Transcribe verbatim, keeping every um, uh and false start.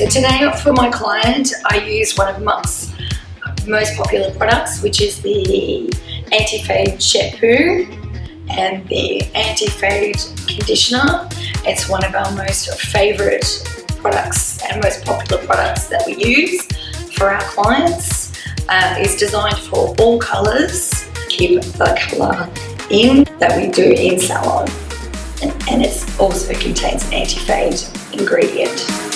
so today for my client, I use one of Muck's most popular products, which is the Anti-Fade Shampoo and the Anti-Fade Conditioner. It's one of our most favourite products and most popular products that we use for our clients. Uh, it's designed for all colours, keep the colour in that we do in salon, and, and it also contains an anti-fade ingredient.